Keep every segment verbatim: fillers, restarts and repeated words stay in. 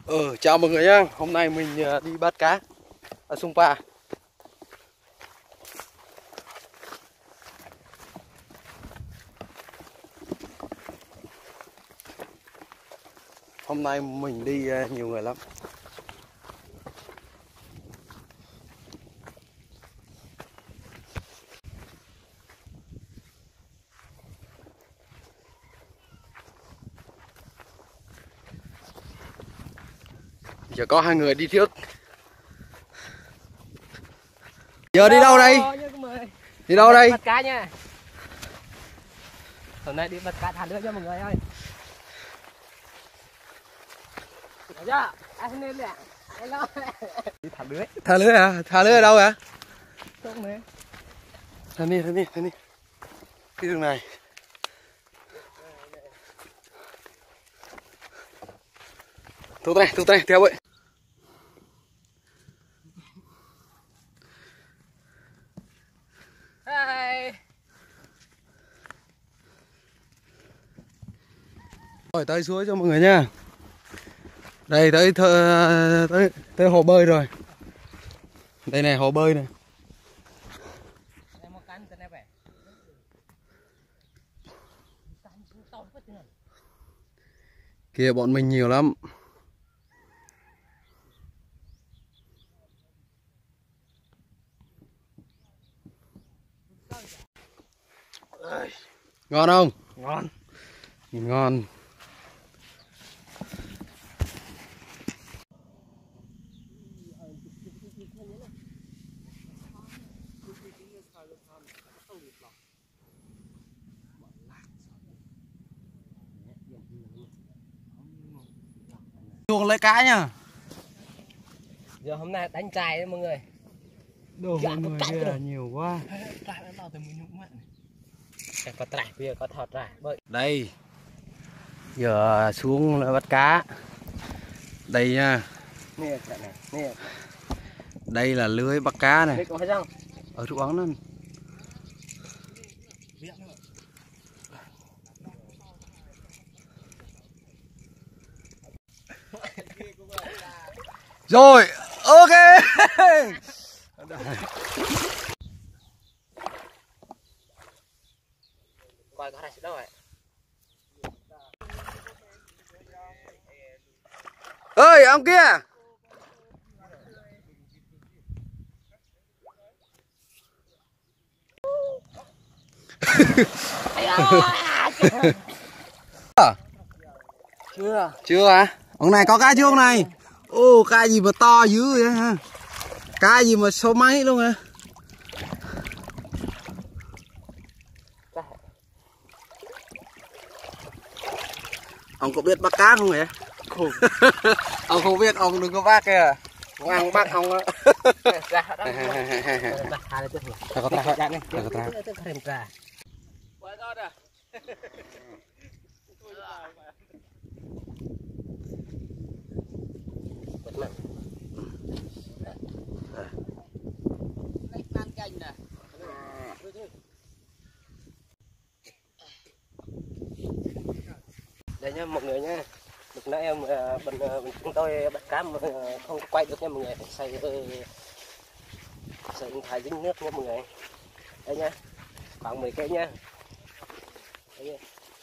Ừ, chào mọi người nhá. Hôm nay mình đi bắt cá ở Sông Pa. Hôm nay mình đi nhiều người lắm. Giờ có hai người đi trước. Giờ đi đâu đây? Đi đâu đây? Bắt cá nha. Hôm nay đi bắt cá thả lưới cho mọi người ơi. Dạ, anh lên nè. Anh lo. Đi thả lưới. Thả lưới à? Thả lưới ở đâu hả? Không này. Thả đi, thả đi, thả đi. Cái đường này. Thu tay, thu tay, theo vậy. Hi. Rồi tới suối cho mọi người nha. Đây tới thơ, tới tới hồ bơi rồi. Đây này hồ bơi này. Kìa bọn mình nhiều lắm. Ngon không? Ngon. Ngon. Chuồng lấy cá nha. Giờ hôm nay đánh chài đấy mọi người. Đồ mọi người kia là nhiều quá. Có trại, bây giờ có thọt trại bơi. Đây. Giờ xuống bắt cá. Đây nha. Nè, này, nè. Đây là lưới bắt cá này. Đây có hay không? Ở chỗ bóng lên. Rồi, ok. Coi có ra đâu vậy? Ơi, ông kia. Chưa. Chưa hả? Ông này có cá chưa ông này? Ô, cá gì mà to dữ vậy hả? Cá gì mà số mấy luôn hả? Ông có biết bắt cá không vậy? Không. Ông không biết, ông đừng có bắt kìa. Ông ăn bắt ông á. Ra đó. Bắt hai lên trước. Ta có tra. Ta có tra. Thêm trà. Quá ngon à. Đây nha mọi người nha. Lúc nãy em bên chúng tôi bắt cá mà không quay được nha mọi người, xay xay thải dính nước nha mọi người. Đây nha, khoảng mười cây nha. Đây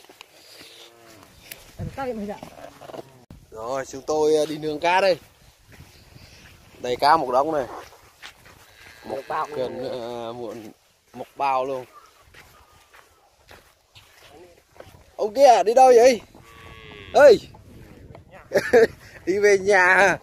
nha. Rồi chúng tôi đi nướng cá đây. Đầy cá một đống này. Một bao gần uh, một, một bao luôn. Ông kia đi đâu vậy? Ơi. Đi về nhà.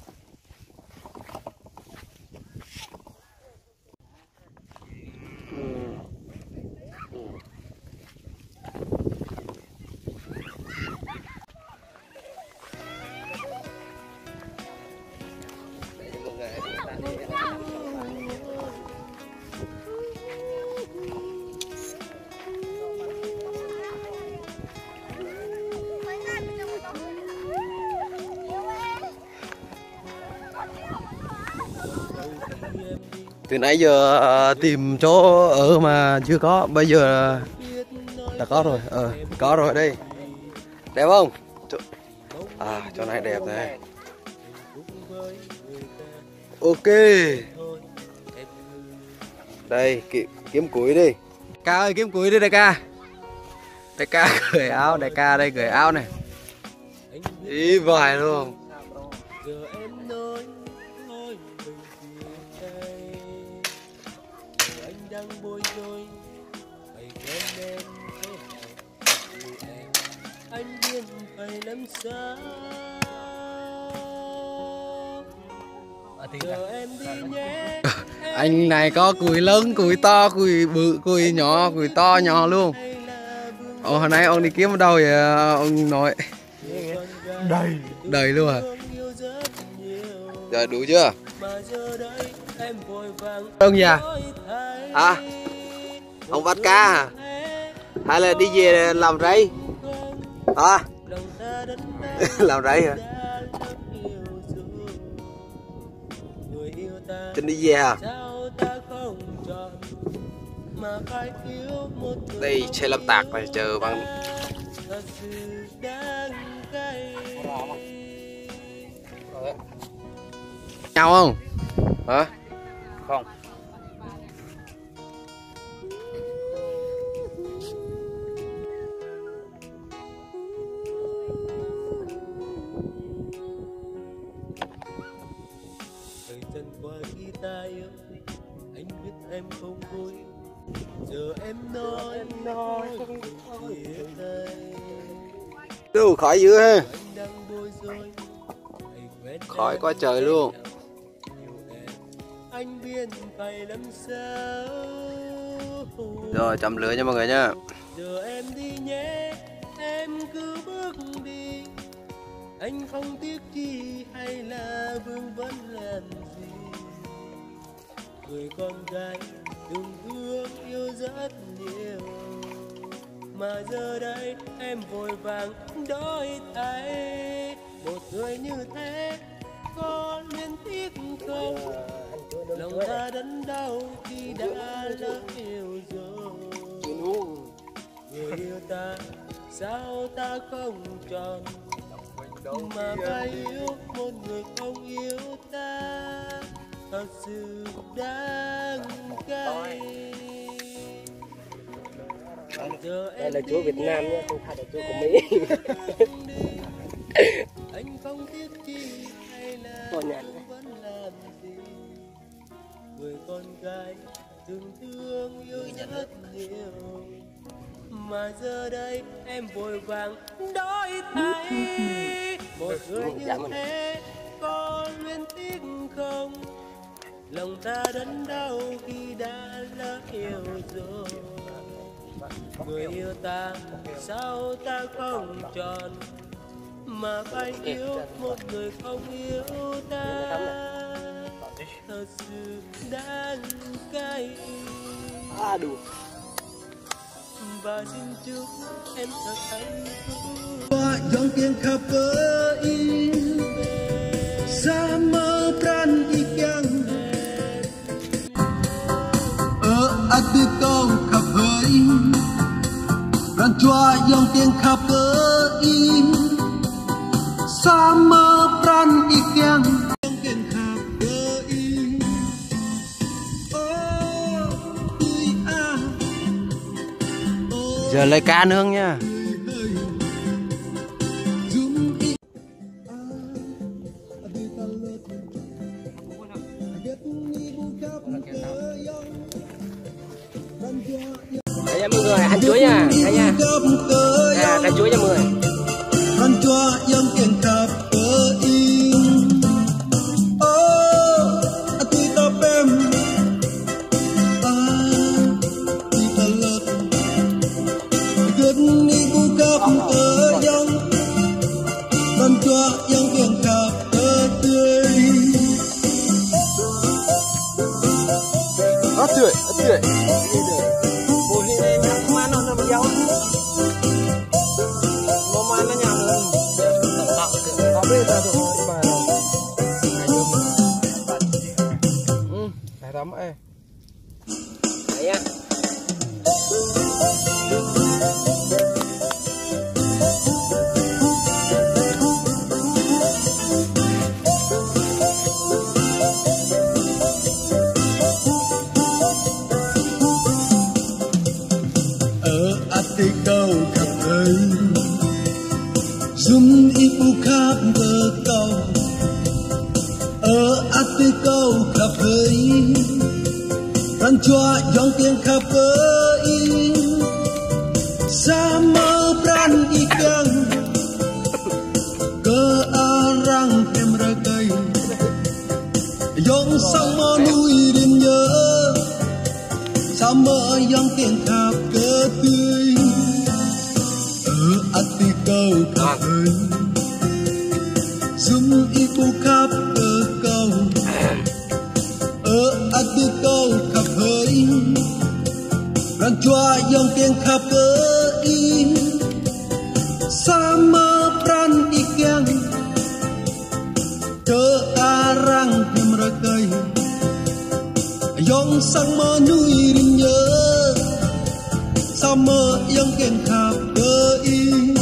Từ nãy giờ tìm chỗ ở mà chưa có, bây giờ đã có rồi. Ờ, có rồi đây. Đẹp không? À, chỗ này đẹp này. Ok. Đây ki kiếm củi đi. Ca ơi kiếm củi đi đại ca. Đại ca cởi áo, đại ca đây cởi áo này. Ý vài luôn. Giờ em nói thôi mình chia tay. Anh đang bối rối, phải quên em thế nào vì em. Anh biết phải làm sao. Giờ em đi nhé. Anh này có củi lớn, củi to, củi bự, củi nhỏ, củi to nhỏ luôn. Ồ, hồi nãy ông đi kiếm ở đâu vậy ông nội? Đầy. Đầy luôn à? Giờ đủ chưa? Ông già? À? Ông bắt cá à? Hay là đi về làm rẫy? À? Làm rẫy hả? Trên đi về à? Đây xe lâm tạc này chờ bằng nhau không? Hả? Không. Thời gian qua khi ta yêu, anh biết em không vui. Giờ em nói em nói không chia tay. Đủ khỏi dữ ha. Khỏi quá trời luôn. Anh biết phải làm sao. Rồi châm lửa nha mọi người nha. Giờ em đi nhé, em cứ bước đi. Anh không tiếc chi hay là vương vấn làm gì. Người con gái đừng thương yêu rất nhiều. Mà giờ đây em vội vàng đổi thay. Một người như thế có nên tiếc không? Lòng ta đớn đau khi đã lỡ yêu rồi. Người yêu ta sao ta không tròn, mà phải yêu một người không yêu ta. Thật sự đáng cay. Đây là chúa Việt Nam nhé, không phải là chúa của Mỹ. Anh không tiếc chi hay là vẫn làm gì. Người con gái thương thương yêu rất nhiều. Mà giờ đây em vội vàng đổi thay. Một người như thế có luyến tiếc không? Lòng ta đớn đau khi đã lỡ yêu rồi. Người yêu ta sao ta không tròn, mà phải yêu một người không yêu ta. Thật sự đáng cay. À đủ. Và xin chúc em thật hạnh phúc. Yang kian kapai sama pran ikyang ở ati kau kapai ran chua yang kian kapai sama pran ikyang yang kian kapai oh tui a Giờ lấy cá nướng nha. Đây nha mọi người, ăn chuối nha, đây nha. À, ăn chuối nha mọi người. Ran chua yang kian kapai oh ati ta pem ati ta lut good ni bu kap ke yang ran chua yang kian kapai Ất tươi, ất tươi. Ủa thì đây nhắm không ăn nó nó dấu. Nó ăn nó nhầm lên. Có biết ta được đi bài rồi. Ừ, phải tắm ấy. Đấy nha. yang kian kapai sama peran ikan ke arang emrakai yang sama nuirin nhớ sama yang kian kap ke tươi ở ati câu kap hơi zum ibu kap ke câu ở ati câu kap hơi rang chua yang kian kap ke i sama peran ikan ke arang emrakai yang sang menuirin nhớ sama yang kian kap ke i